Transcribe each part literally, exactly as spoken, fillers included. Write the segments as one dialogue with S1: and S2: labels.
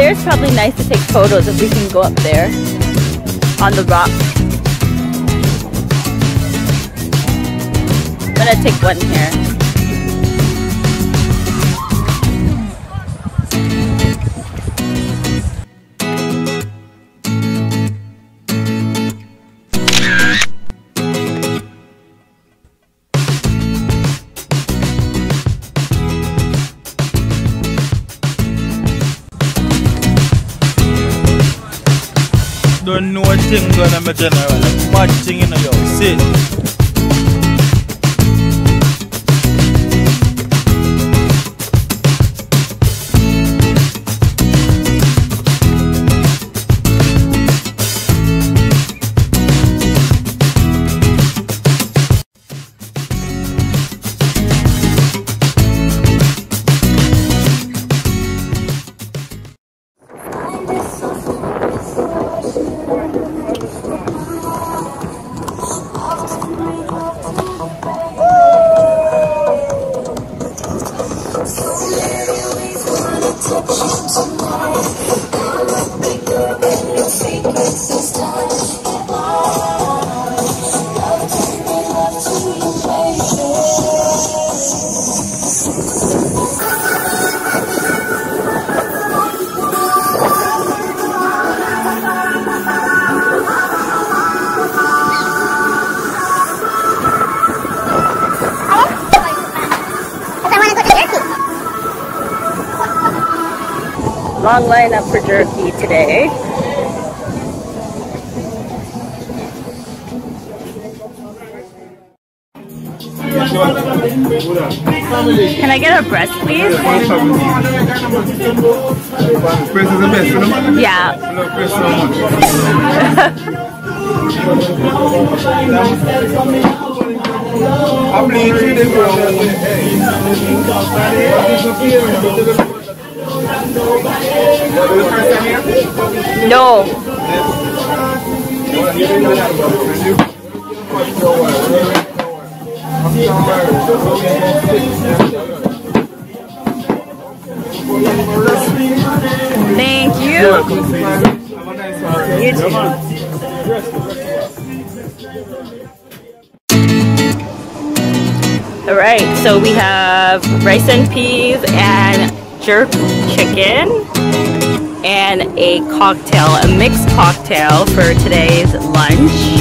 S1: there's probably nice to take photos if we can go up there on the rock. I'm gonna take one here.
S2: Don't know a thing gonna be general, a mad thing in your sit. Long lineup for jerky today. Can I get a breast, please?
S3: Breast is the best, you know?
S1: Yeah.
S3: I love breast so much.
S1: No. Thank you. You too. All right, so we have rice and peas and jerk chicken and a cocktail, a mixed cocktail for today's lunch.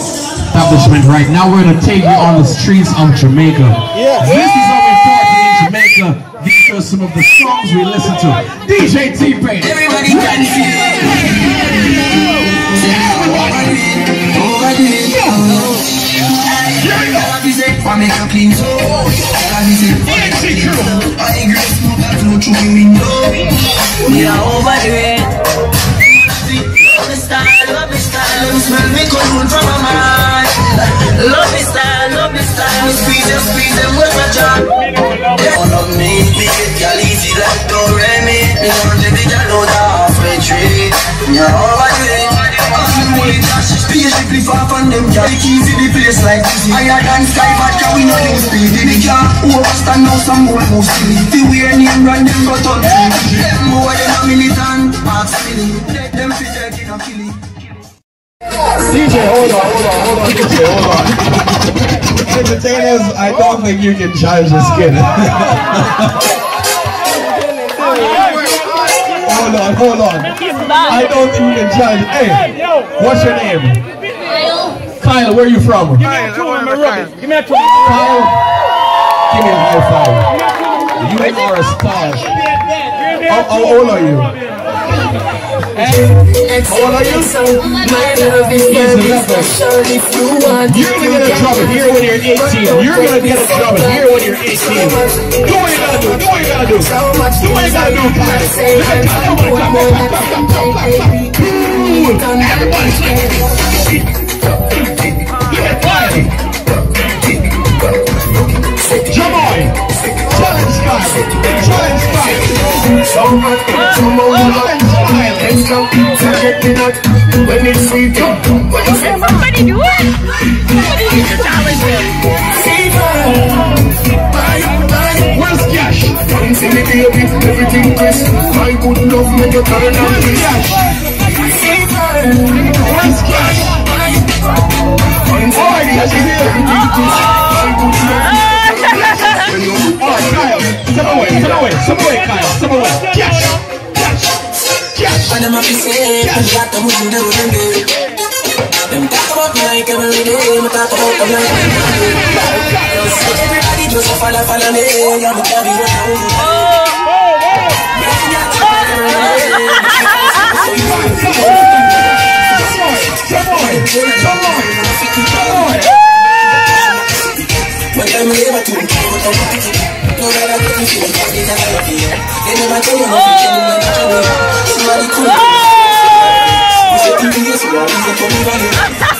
S4: Right now we're going to take you on the streets of Jamaica.
S3: Yeah.
S4: This is how we thought in Jamaica. Jamaica. These are some of the songs we listen to. D J T-Pain.
S5: Everybody can see I make a clean soul. I agree, smoke that flow through the window. We are over the love me style, love me style. Let me smell me cologne from my mind. Love me style, love me style. Squeeze them, squeeze them with my job. Don't love me, me get y'all easy like Doremi. Me want to be y'all know that halfway tree. We are over the spaceship far from them, yeah. The keys in the place like this. Higher than sky, but can we not use speed? The car overstand now, some more move silly. The weird name run them got on free. Them more than a militant, Mark Silly. Let them fit their king of killing.
S4: D J, hold on, hold on, hold on, D J, hold on. Entertainers, I don't think you can charge the skin. Hold on, hold on. I don't think you can charge. Hey, what's your name? Kyle. Kyle, where are you from?
S2: Give me a two in my rubbish. Give me a two.
S4: Kyle, give me a high five. You are a star. How, how old are you? Hey, how old are you? He's eleven. You're gonna get a trouble here when you're eighteen. You're gonna get a trouble here when you're eighteen. Do what you gotta do. Do what you gotta do. Do what you gotta do, Kyle. Everybody scream. Look at Kyle. Come on. Challenge Kyle. Challenge Kyle. When it's sweet,
S1: somebody do it.
S4: Where's Cash?
S5: Don't see me baby, everything crisp. My good love make you turn on this.
S4: Where's Cash? Alrighty, as you hear, everything crisp. My good love. Alright, Kyle, step away, step away, step away, Kyle, step away. Cash, Cash, Cash.
S5: And I'm happy saying, I got the mood to do it. Them talk about me like every day, me talk about them like every day. Everybody just follow, follow me, I'm a carry what I want.
S4: Come on, come on, come on.
S5: But I'm never too much for them. No matter what you feel, they never love you. They never tell you nothing, they never tell you. Somebody cool. You say two years ago, I was the only one.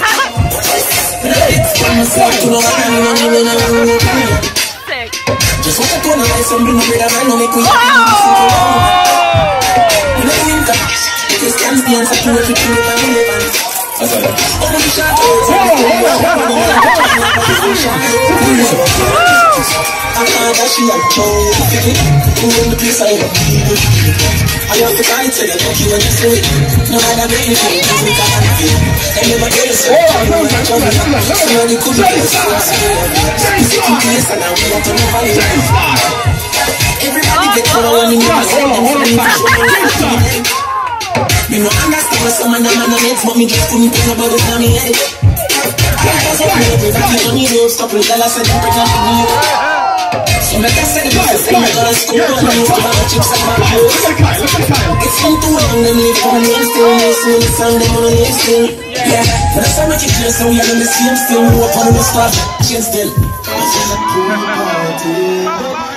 S5: It's from the start to know what I mean, I'm even a little bit. Just want to turn the lights on, bring the bread and I know make we happy. You know the winter, because can't stand for two everything with my relevance. I'm gonna be shot. I'm not that she had told you. Who in the place I love you? I have to fight till you talk you when you say it. No matter what you say, just make a hand of it. I never get a soul. I'm not trouble. Somebody could be a soul. It's a place and I want to know how you everybody get caught when you know myself. Me no understand what some of them are not, but me just couldn't think about it on me head. That's what me everybody on me do. Stop with dollars and pregnant with me. So make I say the best thing I gotta school and I used to have the chips and my clothes. It's fun to run them live on the name still. No soon it's on them on the name still. Yeah, but that's how make it clear so we are in the same still. No up on the start, change still.